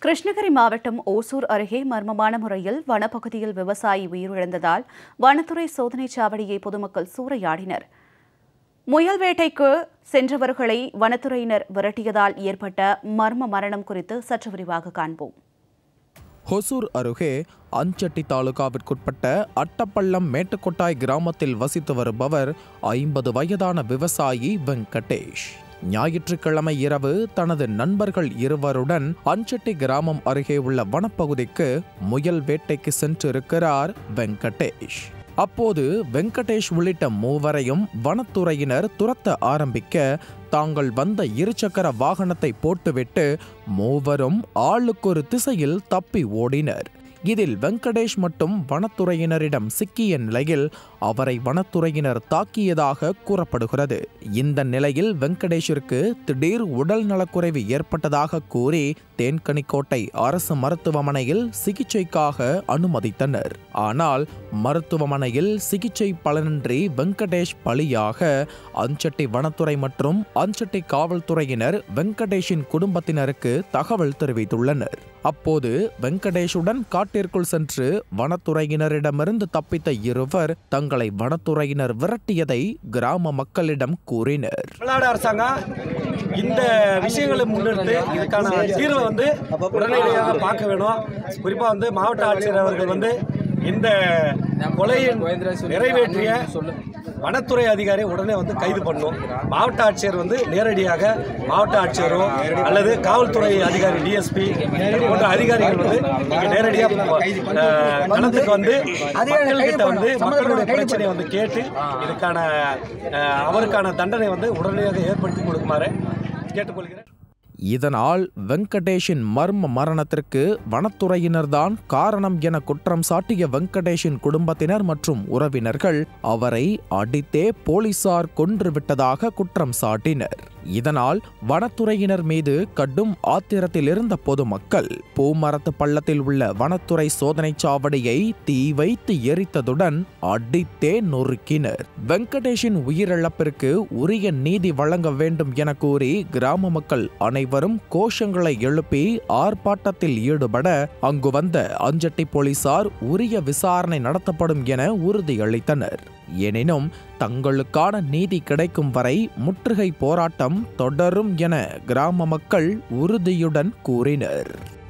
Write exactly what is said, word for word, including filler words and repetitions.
கிருஷ்ணகிரி மாவட்டம் ஓசூர் அருகே மர்மமான முறையில் வனப்பகுதியில் விவசாயி உயிரிழந்ததால் வனத்துறை சோதனைச் சாவடியை பொதுமக்கள் சூறையாடினர். முயல் வேட்டைக்கு சென்றவர்களை வனத்துறையினர் விரட்டியதால் ஏற்பட்ட மர்ம மரணம் குறித்து சற்று விரிவாக காண்போம். ஹொசூர் அருகே அஞ்சட்டி தாலுகாவிற்குட்பட்ட அட்டப்பள்ளம் மேட்டுக்கொட்டாய் கிராமத்தில் வசித்து வருபவர் ஐம்பது வயதான விவசாயி வெங்கடேஷ். ஞாயிற்றுக்கிழமை இரவு தனது நண்பர்கள் இருவருடன் அஞ்சட்டி கிராமம் அருகே உள்ள வனப்பகுதிக்கு முயல் வேட்டைக்கு சென்றிருக்கிறார் வெங்கடேஷ். அப்போது வெங்கடேஷ் உள்ளிட்ட மூவரையும் வனத்துறையினர் துரத்த ஆரம்பிக்க தாங்கள் வந்த இருசக்கர வாகனத்தை போட்டுவிட்டு மூவரும் ஆளுக்கொரு திசையில் தப்பி ஓடினர். இதில் வெங்கடேஷ் மட்டும் வனத்துறையினரிடம் சிக்கிய நிலையில் அவரை வனத்துறையினர் தாக்கியதாக கூறப்படுகிறது. இந்த நிலையில் வெங்கடேஷிற்கு திடீர் உடல் நலக்குறைவு ஏற்பட்டதாக கூறி தேன்கனிக்கோட்டை அரசு மருத்துவமனையில் சிகிச்சைக்காக அனுமதித்தனர். ஆனால் மருத்துவமனையில் சிகிச்சை பலனின்றி வெங்கடேஷ் பலியாக அஞ்சட்டி வனத்துறை மற்றும் அஞ்சட்டி காவல்துறையினர் வெங்கடேஷின் குடும்பத்தினருக்கு தகவல் தெரிவித்துள்ளனர். அப்போது வெங்கடேஷுடன் காட்டிற்குள் சென்று வனத்துறையினரிடமிருந்து தப்பித்த இருவர் தங்களை வனத்துறையினர் விரட்டியதை கிராம மக்களிடம் கூறினர். தமிழ்நாடு அரசாங்கம் இந்த விஷயங்களை முன்னிறுத்தி இதுக்கான தீர்வை வந்து உடனடியாக பார்க்க வேணும். குறிப்பாக வந்து மாவட்ட ஆட்சியர் அவர்கள் வந்து இந்த கொலையை நிறைவேற்றிய வனத்துறை அதிகாரி உடனே வந்து கைது பண்ணும். மாவட்ட ஆட்சியர் வந்து நேரடியாக மாவட்ட ஆட்சியரோ அல்லது காவல்துறை அதிகாரி டிஎஸ்பி போன்ற அதிகாரிகள் வந்து இங்கே நேரடியாக களத்துக்கு வந்து மக்கள்கிட்ட வந்து மக்களுடைய பிரச்சனையை வந்து கேட்டு இதுக்கான அவருக்கான தண்டனை வந்து உடனடியாக ஏற்படுத்தி கொடுக்குமாறு கேட்டுக்கொள்கிறேன். இதனால் வெங்கடேஷின் மர்ம மரணத்திற்கு வனத்துறையினர்தான் காரணம் என குற்றம் சாட்டிய வெங்கடேஷின் குடும்பத்தினர் மற்றும் உறவினர்கள் அவரை அடித்தே போலீசார் கொன்றுவிட்டதாக குற்றம் சாட்டினர். இதனால் வனத்துறையினர் மீது கடும் ஆத்திரத்தில் இருந்த பொதுமக்கள் பூமரத்து பள்ளத்தில் உள்ள வனத்துறை சோதனைச் சாவடியை தீ வைத்து எரித்ததுடன் அடித்தே நொறுக்கினர். வெங்கடேஷின் உயிரிழப்பிற்கு உரிய நீதி வழங்க வேண்டும் என கூறி கிராம மக்கள் அனைவரும் கோஷங்களை எழுப்பி ஆர்ப்பாட்டத்தில் ஈடுபட அங்கு வந்த அஞ்சட்டி போலீசார் உரிய விசாரணை நடத்தப்படும் என உறுதியளித்தனர். எனினும் தங்களுக்கான நீதி கிடைக்கும் வரை முற்றுகை போராட்டம் தொடரும் என கிராம மக்கள் உறுதியுடன் கூறினர்.